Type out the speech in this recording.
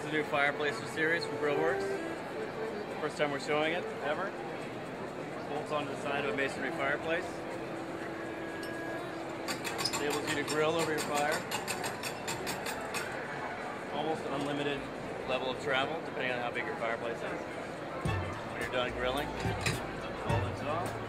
the new Fireplacer series from Grillworks. First time we're showing it, ever. Bolts onto the side of a masonry fireplace. Enables you to grill over your fire. Almost an unlimited level of travel, depending on how big your fireplace is. When you're done grilling, fold this off.